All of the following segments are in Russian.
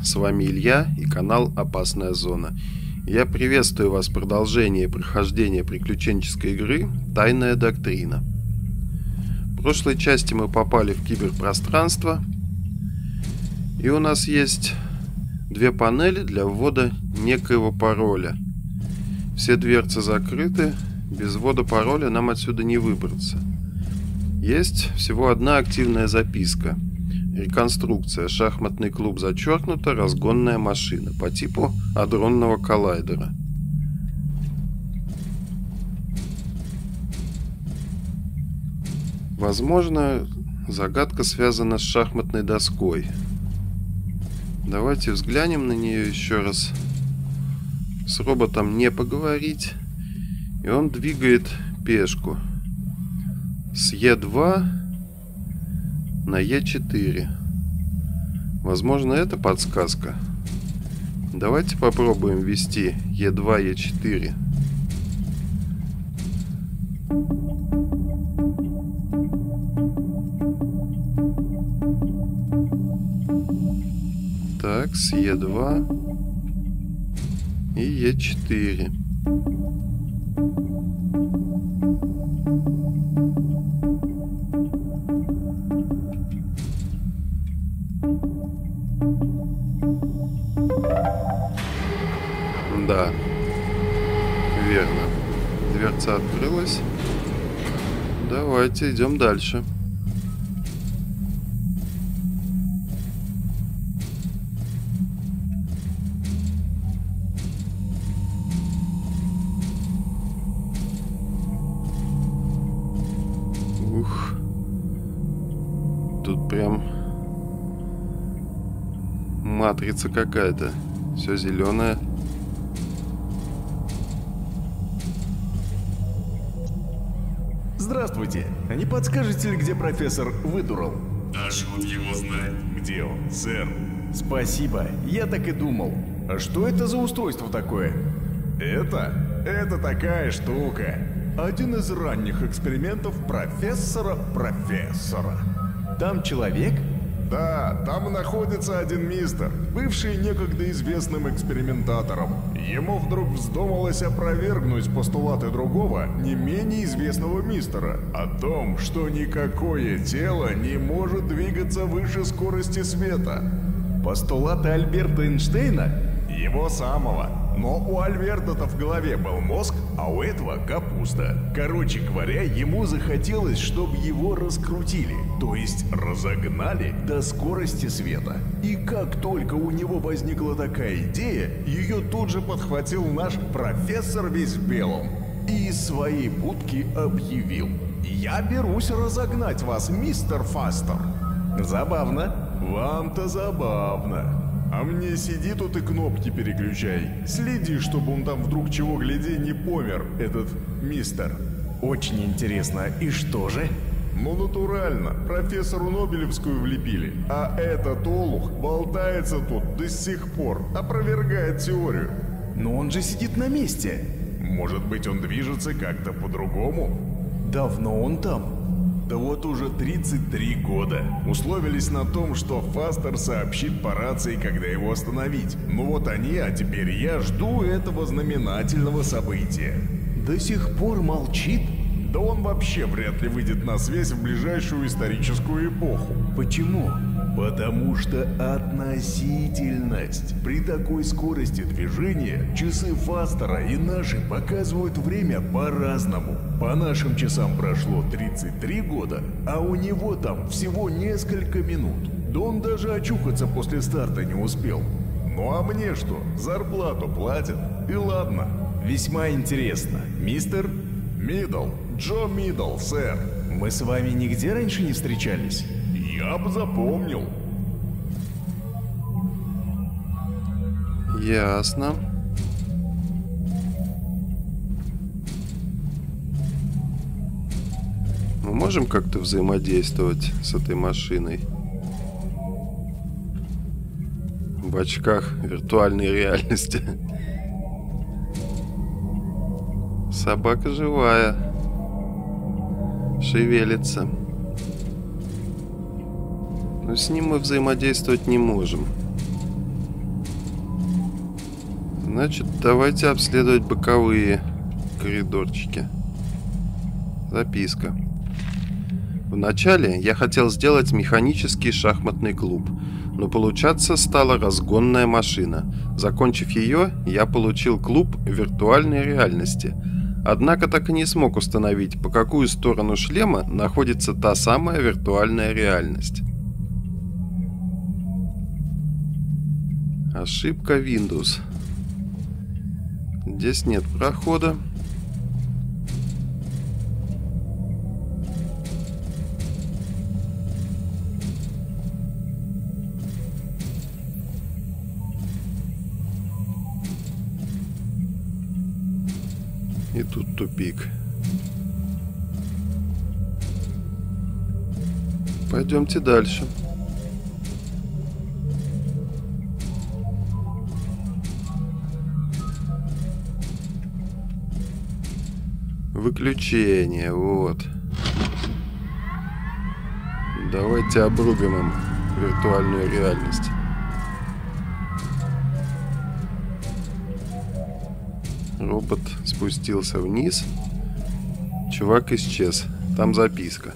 с вами Илья и канал Опасная Зона. Я приветствую вас в продолжении прохождения приключенческой игры Тайная Доктрина. В прошлой части мы попали в киберпространство, и у нас есть две панели для ввода некоего пароля. Все дверцы закрыты, без ввода пароля нам отсюда не выбраться. Есть всего одна активная записка. Реконструкция. Шахматный клуб зачеркнуто. Разгонная машина. По типу адронного коллайдера. Возможно, загадка связана с шахматной доской. Давайте взглянем на нее еще раз. С роботом не поговорить. И он двигает пешку с Е2 на Е4. Возможно, это подсказка. Давайте попробуем ввести Е2, Е4. Так, с Е2 и Е4. Да, верно. Дверца открылась. Давайте идем дальше. Ух. Тут прям матрица какая-то. Все зеленое. Здравствуйте. А не подскажете ли, где профессор Выдурал? А шут его знает. Где он, сэр? Спасибо, я так и думал. А что это за устройство такое? Это такая штука. Один из ранних экспериментов профессора. Там человек? Да, там находится один мистер, бывший некогда известным экспериментатором. Ему вдруг вздумалось опровергнуть постулаты другого, не менее известного мистера, о том, что никакое тело не может двигаться выше скорости света. Постулаты Альберта Эйнштейна? Его самого. Но у Альберта-то в голове был мозг, а у этого капуста. Короче говоря, ему захотелось, чтобы его раскрутили, то есть разогнали до скорости света. И как только у него возникла такая идея, ее тут же подхватил наш профессор весь в белом. И из своей будки объявил: «Я берусь разогнать вас, мистер Фастер». Забавно. Вам-то забавно. А мне сиди тут и кнопки переключай. Следи, чтобы он там вдруг чего гляди не помер, этот мистер. Очень интересно. И что же? Ну, натурально. Профессору Нобелевскую влепили. А этот олух болтается тут до сих пор, опровергает теорию. Но он же сидит на месте. Может быть, он движется как-то по-другому? Давно он там? Да вот уже 33 года. Условились на том, что Фастер сообщит по рации, когда его остановить. Ну вот они, а теперь я жду этого знаменательного события. До сих пор молчит? Да он вообще вряд ли выйдет на связь в ближайшую историческую эпоху. Почему? Потому что относительность. При такой скорости движения часы Фастера и наши показывают время по-разному. По нашим часам прошло 33 года, а у него там всего несколько минут. Да он даже очухаться после старта не успел. Ну а мне что? Зарплату платят. И ладно. Весьма интересно. Мистер? Мидл. Джо Мидл, сэр. Мы с вами нигде раньше не встречались? Я бы запомнил. Ясно. Мы можем как-то взаимодействовать с этой машиной? В очках виртуальной реальности. Собака живая. Шевелится. Но с ним мы взаимодействовать не можем. Значит, давайте обследовать боковые коридорчики. Записка. Вначале я хотел сделать механический шахматный клуб, но получаться стала разгонная машина. Закончив ее, я получил клуб виртуальной реальности. Однако так и не смог установить, по какую сторону шлема находится та самая виртуальная реальность. Ошибка Windows. Здесь нет прохода. И тут тупик. Пойдемте дальше. Выключение, вот. Давайте обрубим им виртуальную реальность. Робот спустился вниз. Чувак исчез. Там записка.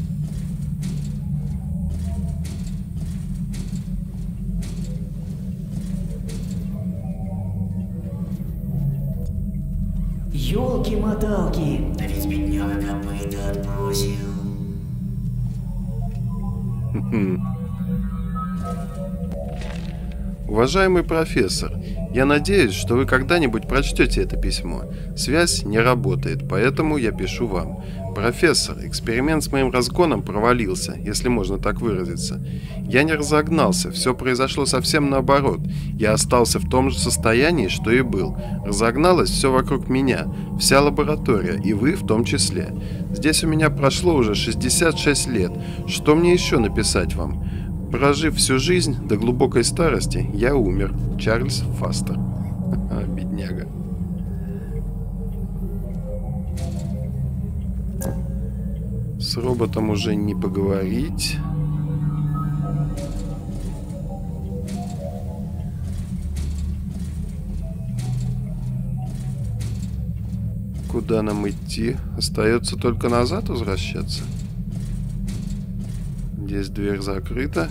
Ёлки-моталки! Да ведь бедняга копыта отбросил. Уважаемый профессор, я надеюсь, что вы когда-нибудь прочтете это письмо. Связь не работает, поэтому я пишу вам. Профессор, эксперимент с моим разгоном провалился, если можно так выразиться. Я не разогнался, все произошло совсем наоборот. Я остался в том же состоянии, что и был. Разогналось все вокруг меня, вся лаборатория, и вы в том числе. Здесь у меня прошло уже 66 лет. Что мне еще написать вам? Прожив всю жизнь до глубокой старости, я умер. Чарльз Фастер. Бедняга. С роботом уже не поговорить. Куда нам идти? Остается только назад возвращаться. Здесь дверь закрыта.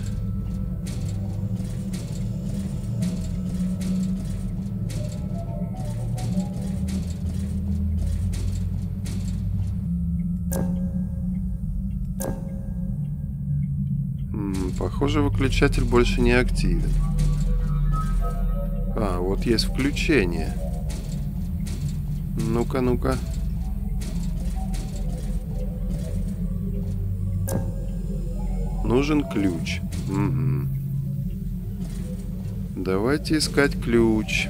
Похоже, выключатель больше не активен. А, вот есть включение. Ну-ка, ну-ка. Нужен ключ. Угу. Давайте искать ключ.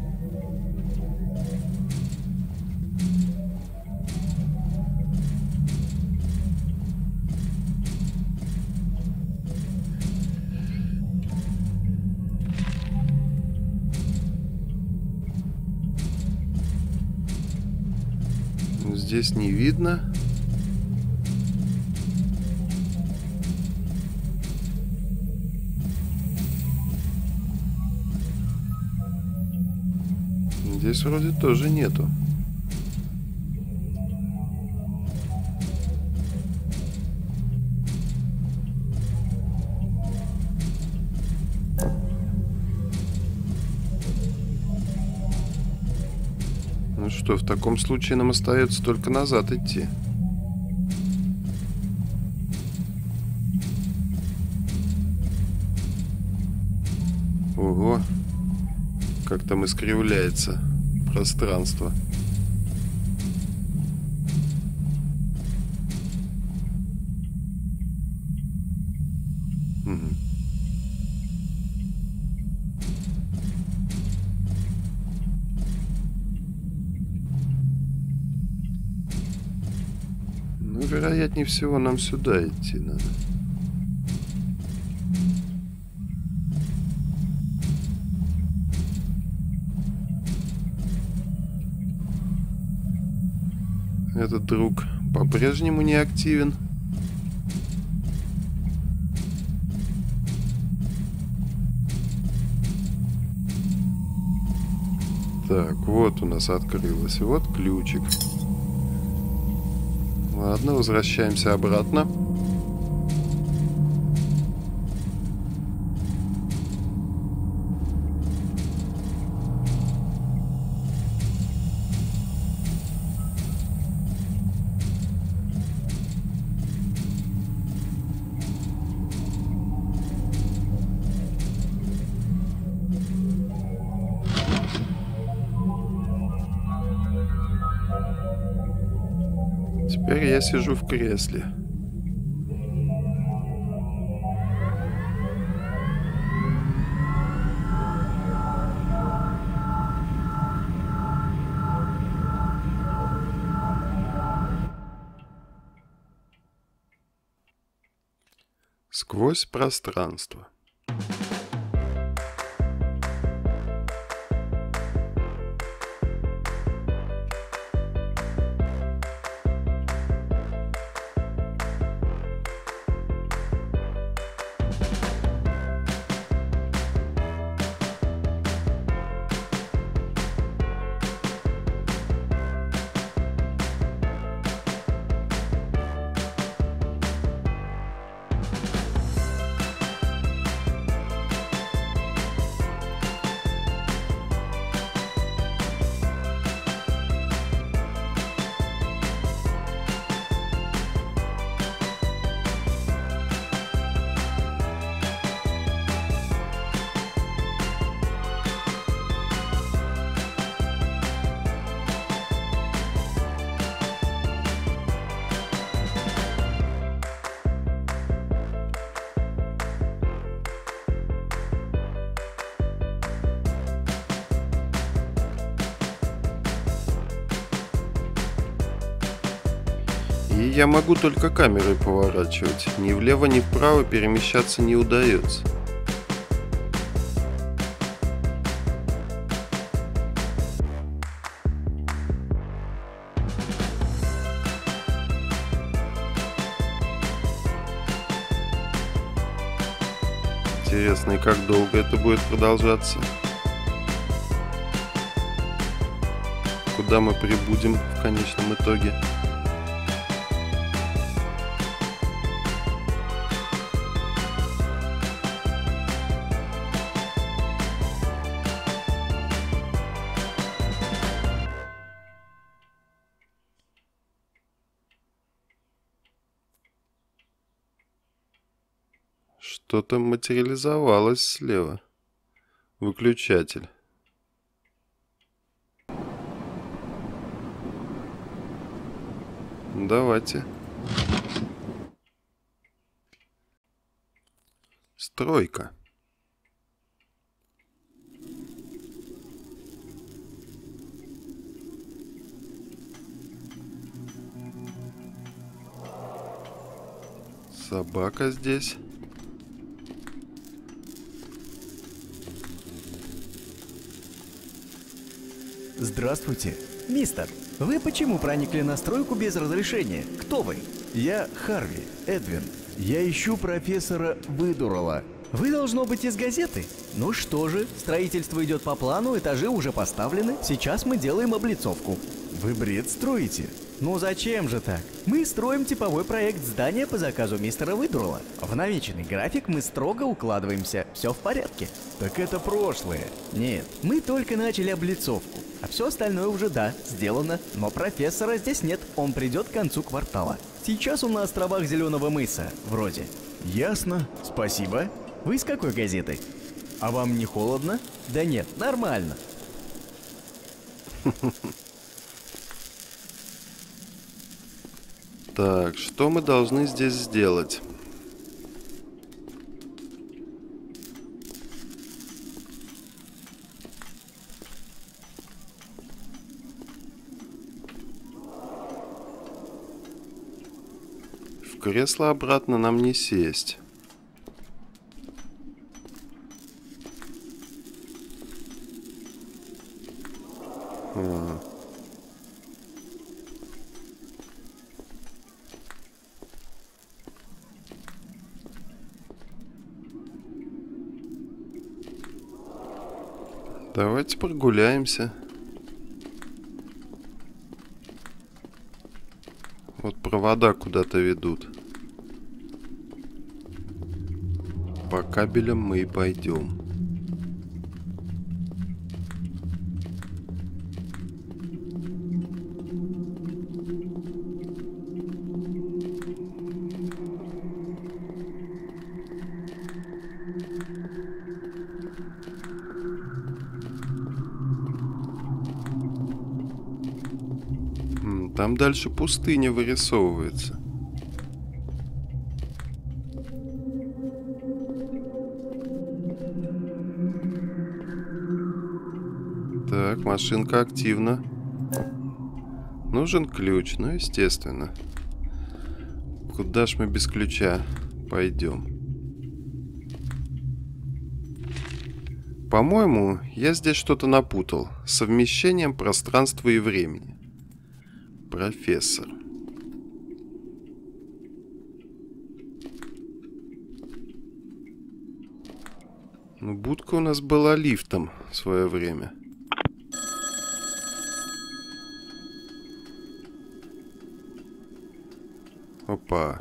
Здесь не видно. Здесь вроде тоже нету. Ну что, в таком случае нам остается только назад идти. Ого, как там искривляется пространство. Угу. Ну, вероятнее всего, нам сюда идти надо. Этот друг по-прежнему не активен. Так, вот у нас открылось. Вот ключик. Ладно, возвращаемся обратно. Теперь я сижу в кресле. Сквозь пространство. И я могу только камерой поворачивать. Ни влево, ни вправо перемещаться не удается. Интересно, и как долго это будет продолжаться? Куда мы прибудем в конечном итоге? Что-то материализовалось слева. Выключатель. Давайте. Стройка. Собака здесь. Здравствуйте, мистер. Вы почему проникли на стройку без разрешения? Кто вы? Я Харви, Эдвин. Я ищу профессора Выдурала. Вы, должно быть, из газеты? Ну что же, строительство идет по плану, этажи уже поставлены. Сейчас мы делаем облицовку. Вы бред строите? Ну зачем же так? Мы строим типовой проект здания по заказу мистера Выдурала. В намеченный график мы строго укладываемся. Все в порядке. Так это прошлое. Нет, мы только начали облицовку. А все остальное уже, да, сделано. Но профессора здесь нет, он придет к концу квартала. Сейчас он на островах Зеленого мыса, вроде. Ясно, спасибо. Вы с какой газеты? А вам не холодно? Да нет, нормально. Так, что мы должны здесь сделать? В кресло обратно нам не сесть. Давайте прогуляемся. Вот провода куда-то ведут. По кабелям мы и пойдем. Там дальше пустыня вырисовывается. Так, машинка активна. Нужен ключ, ну естественно. Куда ж мы без ключа пойдем? По-моему, я здесь что-то напутал. С совмещением пространства и времени. Профессор. Ну, будка у нас была лифтом в свое время. Опа.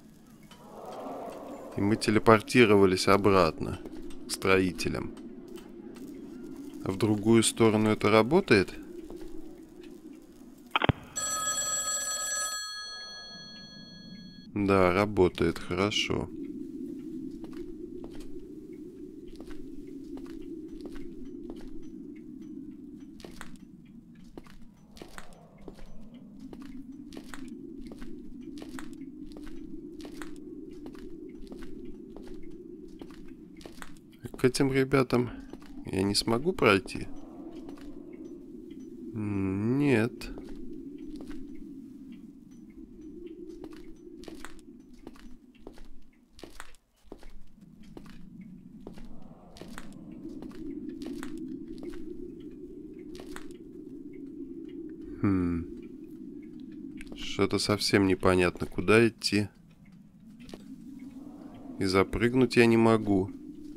И мы телепортировались обратно к строителям. А в другую сторону это работает? Да, работает хорошо. К этим ребятам я не смогу пройти? Нет. Что-то совсем непонятно, куда идти. И запрыгнуть я не могу.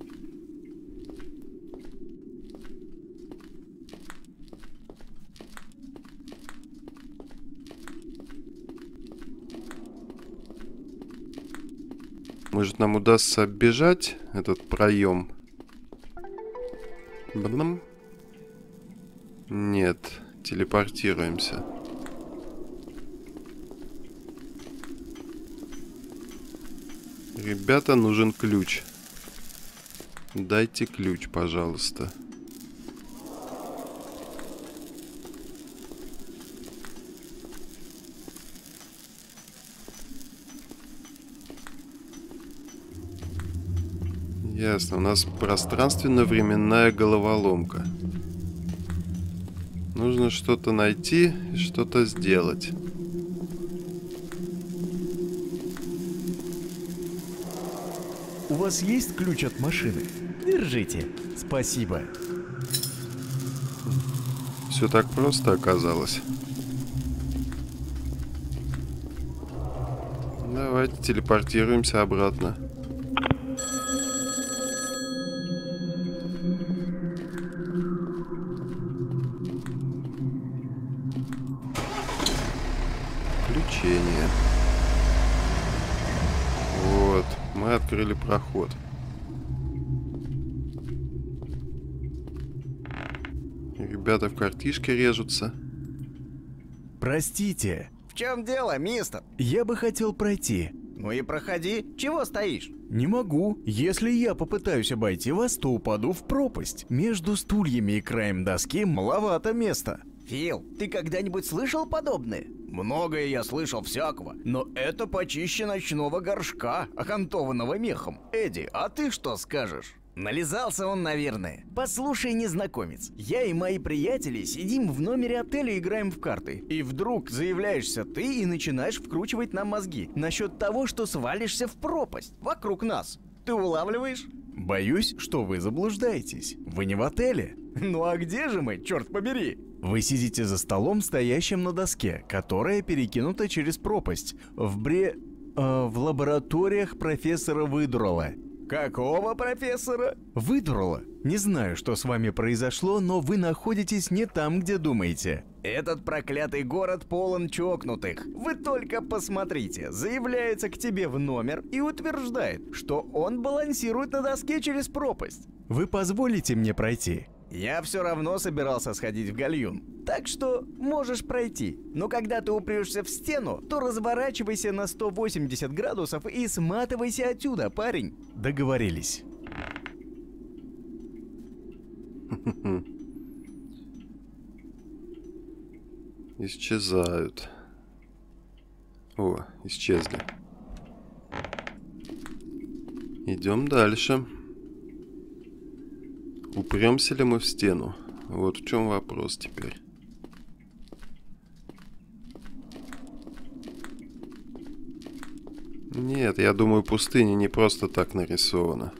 Может, нам удастся оббежать этот проем? Бадам. Нет, телепортируемся. Ребята, нужен ключ. Дайте ключ, пожалуйста. Ясно, у нас пространственно-временная головоломка. Нужно что-то найти и что-то сделать. У вас есть ключ от машины? Держите. Спасибо. Все так просто оказалось. Давайте телепортируемся обратно. Включение. Вот, мы открыли проход. Ребята в картишке режутся. Простите. В чем дело, мистер? Я бы хотел пройти. Ну и проходи. Чего стоишь? Не могу. Если я попытаюсь обойти вас, то упаду в пропасть. Между стульями и краем доски маловато места. Фил, ты когда-нибудь слышал подобное? Многое я слышал всякого, но это почище ночного горшка, окантованного мехом. Эдди, а ты что скажешь? Нализался он, наверное. Послушай, незнакомец, я и мои приятели сидим в номере отеля и играем в карты. И вдруг заявляешься ты и начинаешь вкручивать нам мозги насчет того, что свалишься в пропасть вокруг нас. Ты улавливаешь? Боюсь, что вы заблуждаетесь. Вы не в отеле. Ну а где же мы, черт побери? Вы сидите за столом, стоящим на доске, которая перекинута через пропасть. В лабораториях профессора Выдурала. Какого профессора? Выдурала. Не знаю, что с вами произошло, но вы находитесь не там, где думаете. Этот проклятый город полон чокнутых. Вы только посмотрите, заявляется к тебе в номер и утверждает, что он балансирует на доске через пропасть. Вы позволите мне пройти? Я все равно собирался сходить в гальюн, так что можешь пройти. Но когда ты упрешься в стену, то разворачивайся на 180 градусов и сматывайся отсюда, парень. Договорились. Исчезают. О, исчезли. Идем дальше. Упремся ли мы в стену? Вот в чем вопрос теперь. Нет, я думаю, пустыня не просто так нарисована.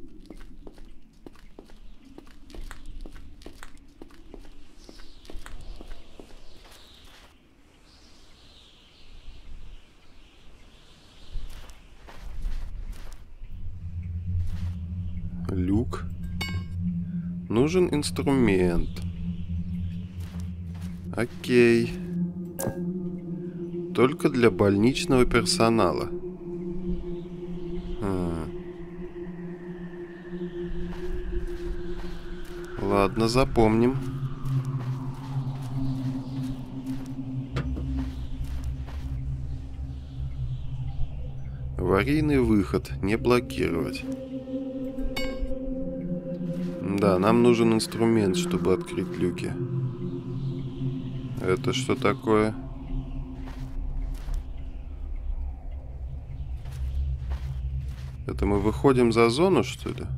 Люк. Нужен инструмент. Окей. Только для больничного персонала. Ладно, запомним. Аварийный выход. Не блокировать. Да, нам нужен инструмент, чтобы открыть люки. Это что такое? Это мы выходим за зону, что ли?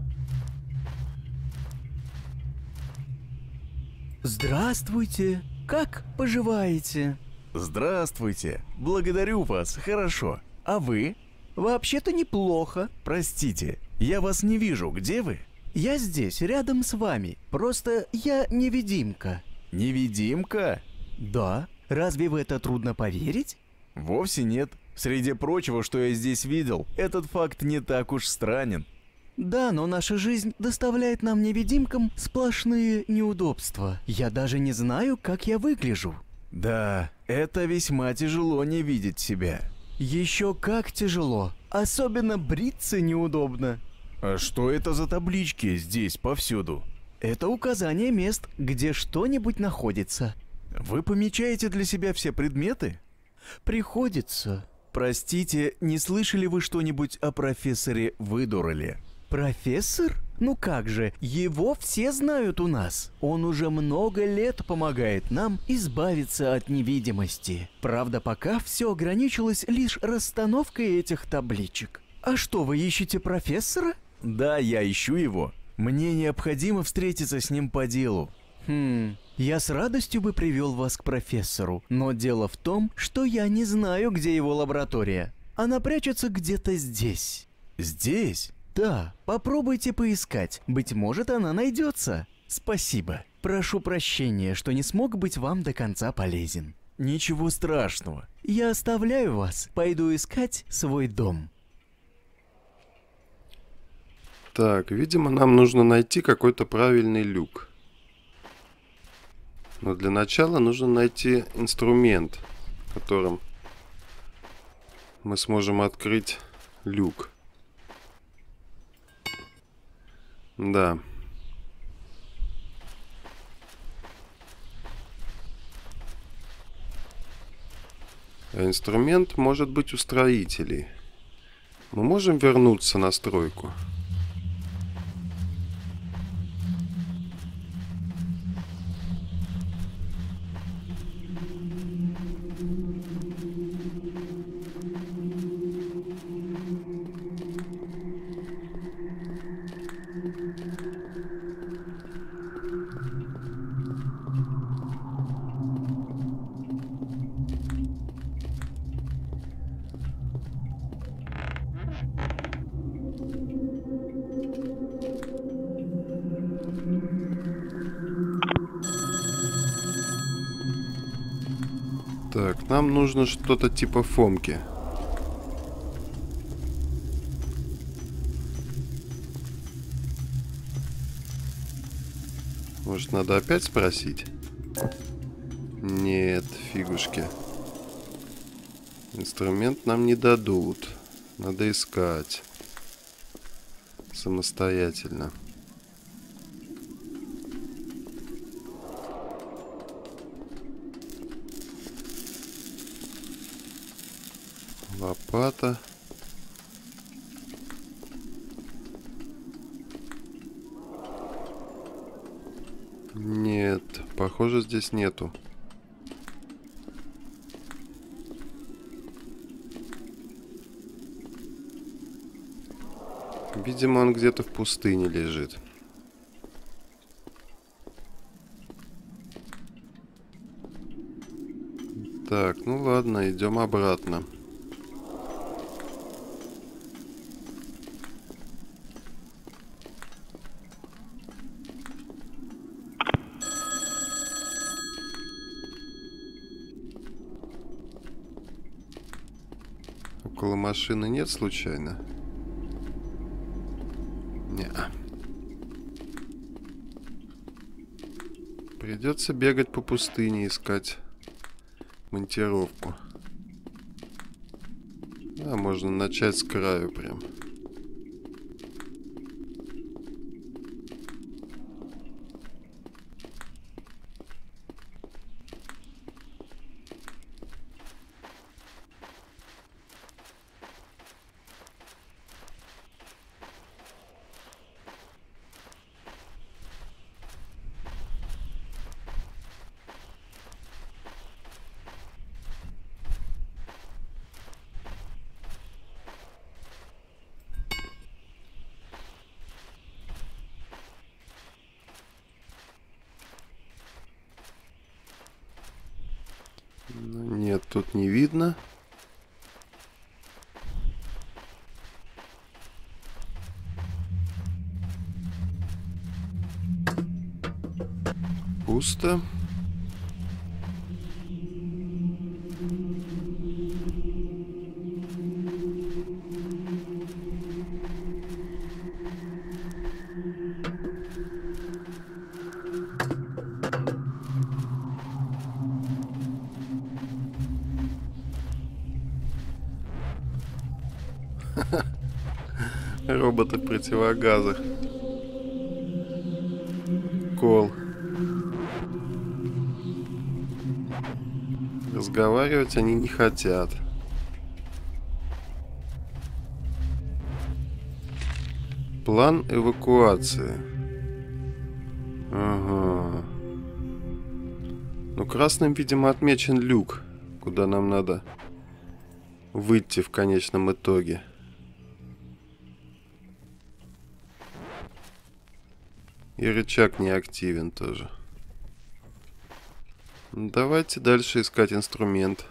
Здравствуйте. Как поживаете? Здравствуйте. Благодарю вас. Хорошо. А вы? Вообще-то неплохо. Простите, я вас не вижу. Где вы? Я здесь, рядом с вами. Просто я невидимка. Невидимка? Да. Разве в это трудно поверить? Вовсе нет. Среди прочего, что я здесь видел, этот факт не так уж странен. Да, но наша жизнь доставляет нам, невидимкам, сплошные неудобства. Я даже не знаю, как я выгляжу. Да, это весьма тяжело не видеть себя. Еще как тяжело. Особенно бриться неудобно. А что это за таблички здесь повсюду? Это указание мест, где что-нибудь находится. Вы помечаете для себя все предметы? Приходится. Простите, не слышали вы что-нибудь о профессоре Выдурале? Профессор? Ну как же, его все знают у нас. Он уже много лет помогает нам избавиться от невидимости. Правда, пока все ограничилось лишь расстановкой этих табличек. А что, вы ищете профессора? Да, я ищу его. Мне необходимо встретиться с ним по делу. Я с радостью бы привел вас к профессору, но дело в том, что я не знаю, где его лаборатория. Она прячется где-то здесь. Здесь? Да, попробуйте поискать, быть может, она найдется. Спасибо. Прошу прощения, что не смог быть вам до конца полезен. Ничего страшного. Я оставляю вас, пойду искать свой дом. Так, видимо, нам нужно найти какой-то правильный люк. Но для начала нужно найти инструмент, которым мы сможем открыть люк. Да. А инструмент может быть у строителей. Мы можем вернуться на стройку? Так, нам нужно что-то типа фомки. Может, надо опять спросить? фигушки. Инструмент нам не дадут. Надо искать самостоятельно. Лопата. Нет, похоже, здесь нету. Видимо, он где-то в пустыне лежит. Так, ну ладно, идем обратно. Около машины нет случайно? Не-а. Придется бегать по пустыне, искать монтировку. А, можно начать с краю прям. Нет, тут не видно. Пусто. Роботы в противогазах. Кол. Разговаривать они не хотят. План эвакуации. Ага. Ну, красным, видимо, отмечен люк, куда нам надо выйти в конечном итоге. И рычаг не активен тоже. Давайте дальше искать инструмент.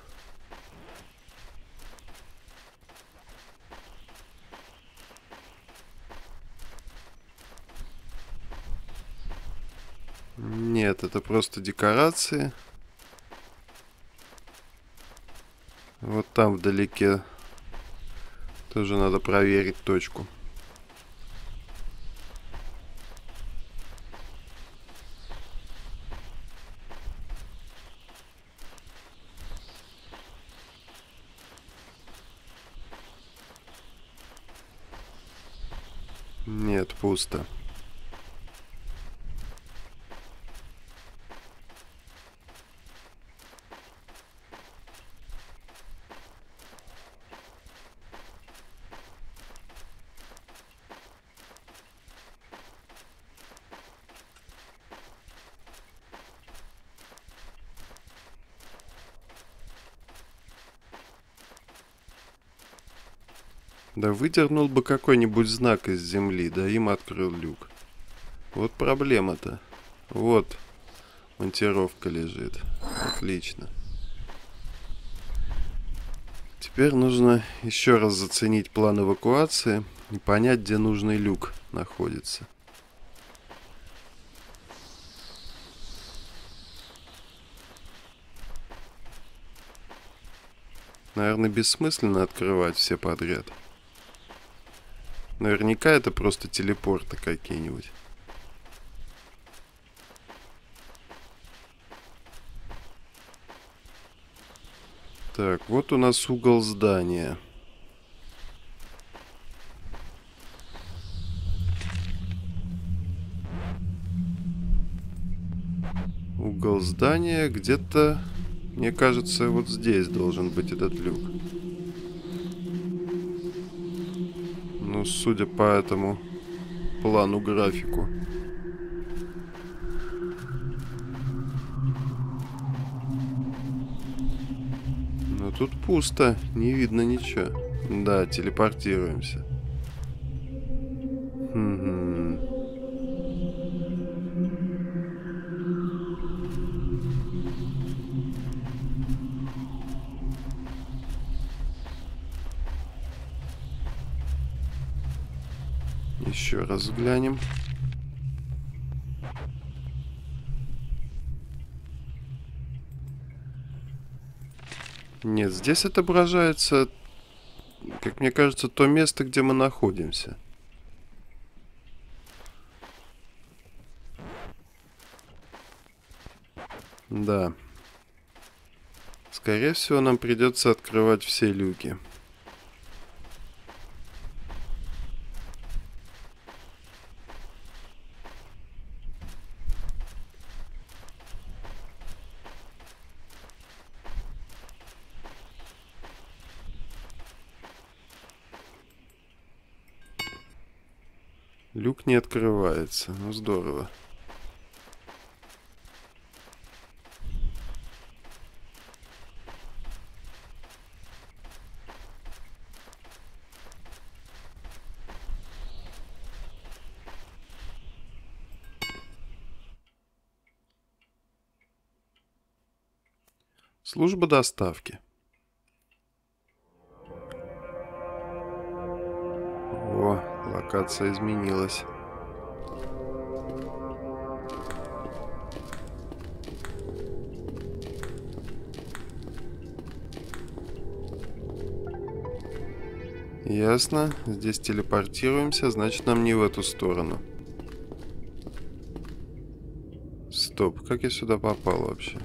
Нет, это просто декорации. Вот там вдалеке тоже надо проверить точку. Нет, пусто. Да выдернул бы какой-нибудь знак из земли, да им открыл люк. Вот проблема-то. Вот монтировка лежит. Отлично. Теперь нужно еще раз заценить план эвакуации и понять, где нужный люк находится. Наверное, бессмысленно открывать все подряд. Наверняка это просто телепорты какие-нибудь. Так, вот у нас угол здания. Угол здания где-то, мне кажется, вот здесь должен быть этот люк. Ну, судя по этому плану графику. Но тут пусто, не видно ничего. Да, телепортируемся. Еще раз взглянем. Нет, здесь отображается, как мне кажется, то место, где мы находимся. Да. Скорее всего, нам придется открывать все люки. Люк не открывается. Ну, здорово. Служба доставки. О, локация изменилась. Ясно. Здесь телепортируемся, значит, нам не в эту сторону. Стоп, как я сюда попал вообще?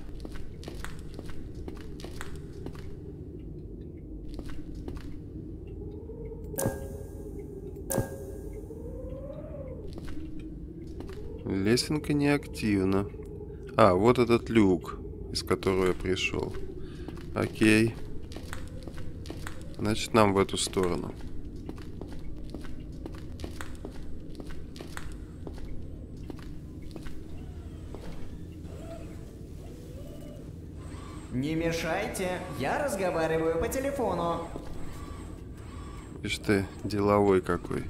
Лесенка неактивна. А, вот этот люк, из которого я пришел. Окей. Значит, нам в эту сторону. Не мешайте, я разговариваю по телефону. Ишь ты, деловой какой.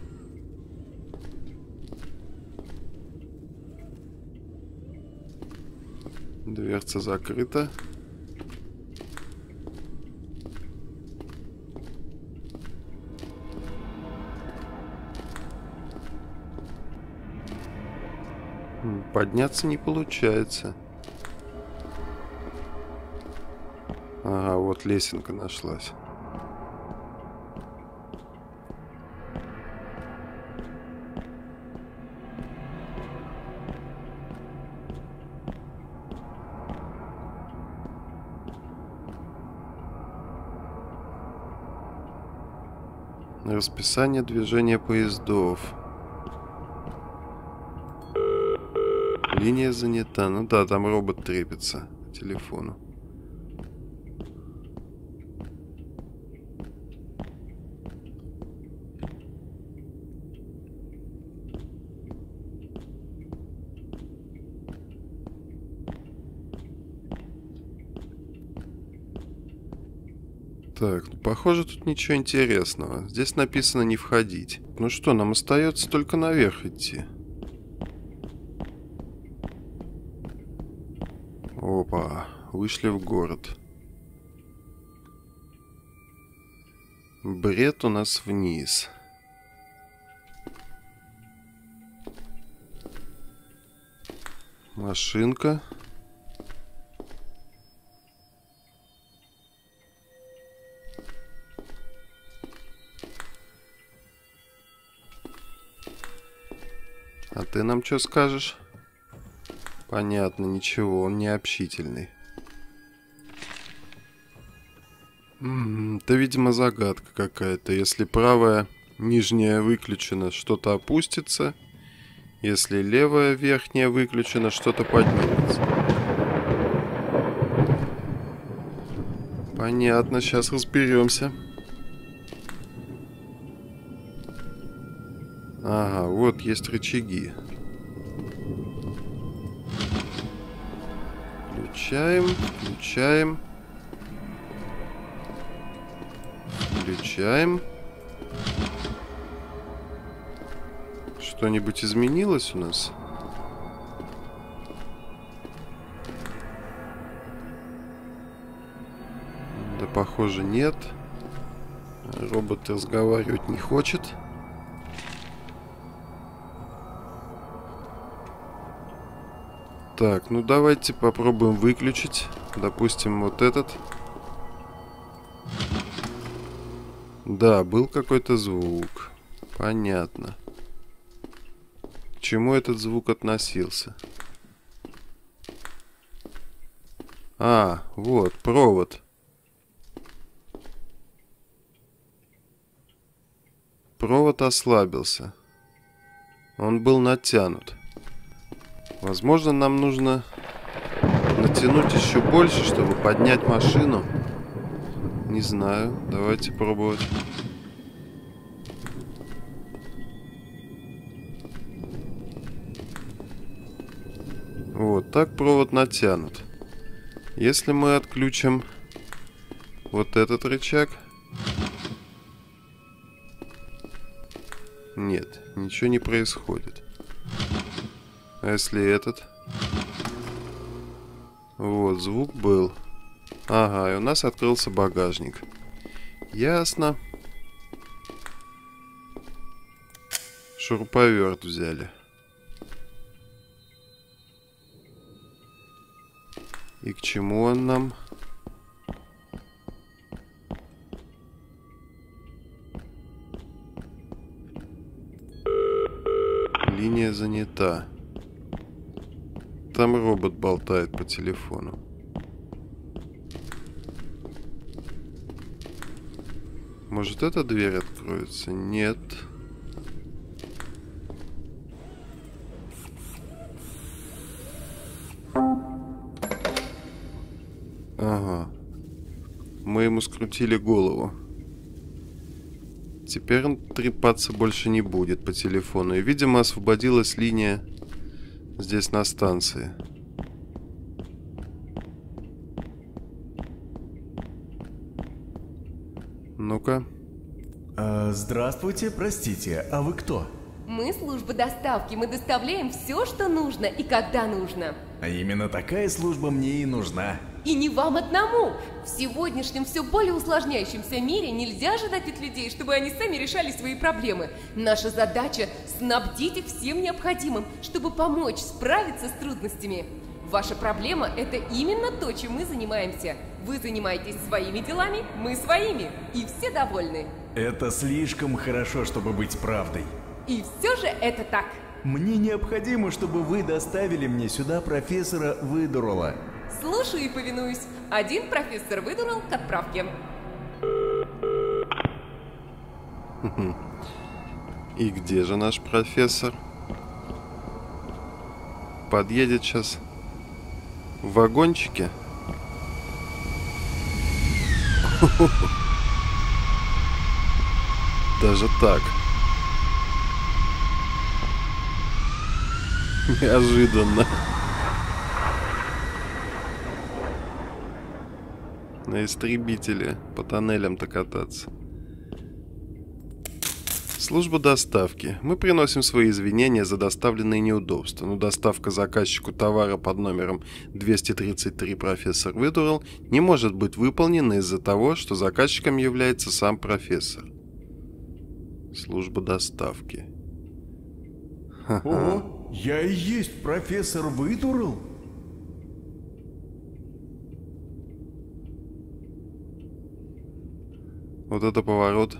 Дверца закрыта. Подняться не получается. Ага, вот лесенка нашлась. Расписание движения поездов. Линия занята. Ну да, там робот трепится по телефону. Так, ну, похоже, тут ничего интересного. Здесь написано не входить. Ну что, нам остается только наверх идти. Опа, вышли в город. Бред у нас вниз. Машинка. А ты нам что скажешь? Понятно, ничего, он не общительный. Это, видимо, загадка какая-то. Если правая нижняя выключена, что-то опустится. Если левая верхняя выключена, что-то поднимется. Понятно, сейчас разберемся. Ага, вот есть рычаги. Включаем, включаем. Включаем. Что-нибудь изменилось у нас? Да, похоже, нет. Робот разговаривать не хочет. Так, ну давайте попробуем выключить. Допустим, вот этот. Да, был какой-то звук. Понятно. К чему этот звук относился? А, вот, провод. Провод ослабился. Он был натянут. Возможно, нам нужно натянуть еще больше, чтобы поднять машину. Не знаю. Давайте пробовать. Вот так провод натянут. Если мы отключим вот этот рычаг... Нет, ничего не происходит. А если этот? Вот, звук был. Ага, и у нас открылся багажник. Ясно. Шуруповерт взяли. И к чему он нам? Линия занята. Там робот болтает по телефону. Может, эта дверь откроется? Нет. Ага. Мы ему скрутили голову. Теперь он трепаться больше не будет по телефону. И, видимо, освободилась линия здесь на станции. Ну-ка. Здравствуйте, простите, а вы кто? Мы служба доставки, мы доставляем все, что нужно и когда нужно. А именно такая служба мне и нужна. И не вам одному. В сегодняшнем все более усложняющемся мире нельзя ожидать от людей, чтобы они сами решали свои проблемы. Наша задача – снабдить их всем необходимым, чтобы помочь справиться с трудностями. Ваша проблема – это именно то, чем мы занимаемся. Вы занимаетесь своими делами, мы своими. И все довольны. Это слишком хорошо, чтобы быть правдой. И все же это так. Мне необходимо, чтобы вы доставили мне сюда профессора Выдурала. Слушаю и повинуюсь. Один профессор Выдурал к отправке. И где же наш профессор? Подъедет сейчас в вагончике. Даже так. Неожиданно. На истребителе по тоннелям-то кататься. Служба доставки. Мы приносим свои извинения за доставленные неудобства, но доставка заказчику товара под номером 233 профессор Выдурал не может быть выполнена из-за того, что заказчиком является сам профессор. Служба доставки. О, я и есть профессор Выдурал? Вот это поворот.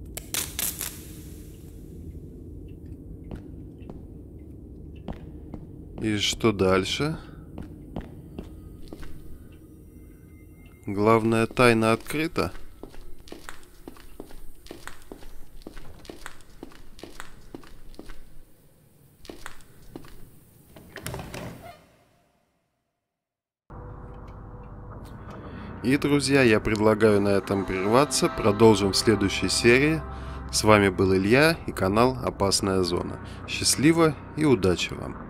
И что дальше? Главная тайна открыта. И, друзья, я предлагаю на этом прерваться. Продолжим в следующей серии. С вами был Илья и канал Опасная Зона. Счастливо и удачи вам!